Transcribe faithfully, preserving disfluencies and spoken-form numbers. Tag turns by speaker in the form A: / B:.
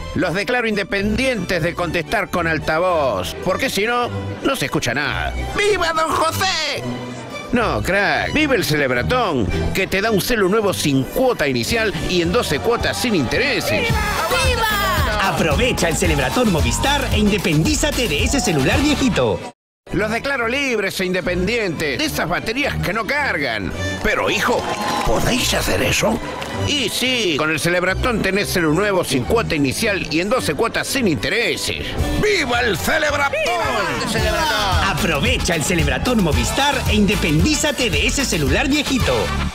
A: Los declaro independientes de contestar con altavoz, porque si no, no se escucha nada. ¡Viva Don José! No, crack, vive el Celebratón, que te da un celu nuevo sin cuota inicial y en doce cuotas sin intereses.
B: ¡Viva! ¡Viva!
C: Aprovecha el Celebratón Movistar e independízate de ese celular viejito.
A: Los declaro libres e independientes de esas baterías que no cargan. Pero, hijo, ¿podéis hacer eso? Y sí, con el Celebratón tenés celu nuevo sin cuota inicial y en doce cuotas sin intereses. ¡Viva el Celebratón! ¡Viva el Celebratón!
C: Aprovecha el Celebratón Movistar e independízate de ese celular viejito.